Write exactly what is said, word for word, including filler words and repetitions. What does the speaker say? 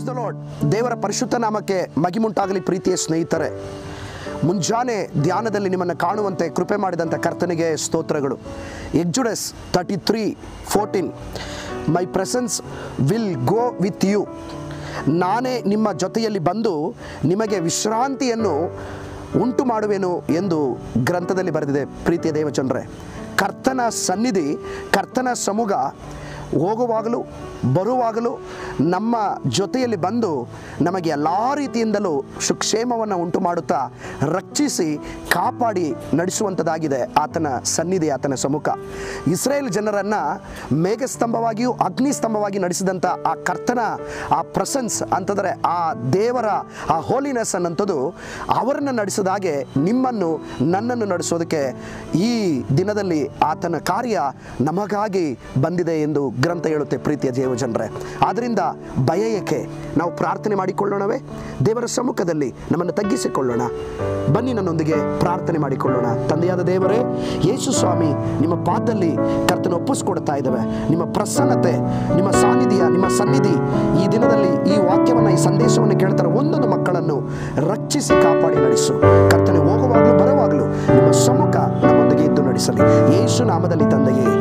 The lord. ದೇವರ ಪರಿಶುದ್ಧ ನಾಮಕ್ಕೆ ಮಹಿಮುಂಟಾಗಲಿ. ಪ್ರೀತಿಯ ಸ್ನೇಹಿತರೆ, ಮುಂಜಾನೆ ಧ್ಯಾನದಲ್ಲಿ ನಿಮ್ಮನ್ನು ಕಾಣುವಂತೆ ಕೃಪೆ ಮಾಡಿದಂಥ ಕರ್ತನಿಗೆ ಸ್ತೋತ್ರಗಳು. Exodus thirty three fourteen, my presence will go with you. ನಾನೇ ನಿಮ್ಮ ಜೊತೆಯಲ್ಲಿ ಬಂದು ನಿಮಗೆ ವಿಶ್ರಾಂತಿಯನ್ನು ಉಂಟು ಮಾಡುವೆನು ಎಂದು ಗ್ರಂಥದಲ್ಲಿ ಬರೆದಿದೆ. ಪ್ರೀತಿಯ ದೇವಜನರೇ, ಕರ್ತನ ಸನ್ನಿಧಿ, ಕರ್ತನ ಸಮೂಹ ಹೋಗುವಾಗಲೂ ಬರುವಾಗಲೂ ನಮ್ಮ ಜೊತೆಯಲ್ಲಿ ಬಂದು ನಮಗೆ ಎಲ್ಲ ರೀತಿಯಿಂದಲೂ ಸುಕ್ಷೇಮವನ್ನು ಉಂಟು ಮಾಡುತ್ತಾ ರಕ್ಷಿಸಿ ಕಾಪಾಡಿ ನಡೆಸುವಂಥದ್ದಾಗಿದೆ ಆತನ ಸನ್ನಿಧಿ, ಆತನ ಸಮ್ಮುಖ. ಇಸ್ರೇಲ್ ಜನರನ್ನು ಮೇಘಸ್ತಂಭವಾಗಿಯೂ ಅಗ್ನಿಸ್ತಂಭವಾಗಿ ನಡೆಸಿದಂಥ ಆ ಕರ್ತನ ಆ ಪ್ರೆಸೆನ್ಸ್ ಅಂತಂದರೆ ಆ ದೇವರ ಆ ಹೋಲಿನೆಸ್ ಅನ್ನಂಥದ್ದು ಅವರನ್ನು ನಡೆಸಿದ ಹಾಗೆ ನಿಮ್ಮನ್ನು ನನ್ನನ್ನು ನಡೆಸೋದಕ್ಕೆ ಈ ದಿನದಲ್ಲಿ ಆತನ ಕಾರ್ಯ ನಮಗಾಗಿ ಬಂದಿದೆ ಎಂದು ಗ್ರಂಥ ಹೇಳುತ್ತೆ. ಪ್ರೀತಿಯ ದೇವಜನರೇ, ಆದ್ದರಿಂದ ಭಯ ಏಕೆ? ನಾವು ಪ್ರಾರ್ಥನೆ ಮಾಡಿಕೊಳ್ಳೋಣವೇ? ದೇವರ ಸಮ್ಮುಖದಲ್ಲಿ ನಮ್ಮನ್ನು ತಗ್ಗಿಸಿಕೊಳ್ಳೋಣ. ಬನ್ನಿ, ನನ್ನೊಂದಿಗೆ ಪ್ರಾರ್ಥನೆ ಮಾಡಿಕೊಳ್ಳೋಣ. ತಂದೆಯಾದ ದೇವರೇ, ಯೇಸು ಸ್ವಾಮಿ, ನಿಮ್ಮ ಪಾದದಲ್ಲಿ ಕರ್ತನ ಒಪ್ಪಿಸ್ಕೊಡ್ತಾ ಇದ್ದೇವೆ. ನಿಮ್ಮ ಪ್ರಸನ್ನತೆ, ನಿಮ್ಮ ಸಾನ್ನಿಧ್ಯ, ನಿಮ್ಮ ಸನ್ನಿಧಿ ಈ ದಿನದಲ್ಲಿ ಈ ವಾಕ್ಯವನ್ನು, ಈ ಸಂದೇಶವನ್ನು ಕೇಳ್ತಾರೆ ಒಂದೊಂದು ಮಕ್ಕಳನ್ನು ರಕ್ಷಿಸಿ ಕಾಪಾಡಿ ನಡೆಸು. ಕರ್ತನೆ, ಹೋಗುವಾಗಲೂ ಬರುವಾಗಲೂ ನಿಮ್ಮ ಸಮ್ಮುಖ ನಮ್ಮೊಂದಿಗೆ ಇದ್ದು ನಡೆಸಲಿ. ಯೇಸು ನಾಮದಲ್ಲಿ ತಂದೆಯೇ,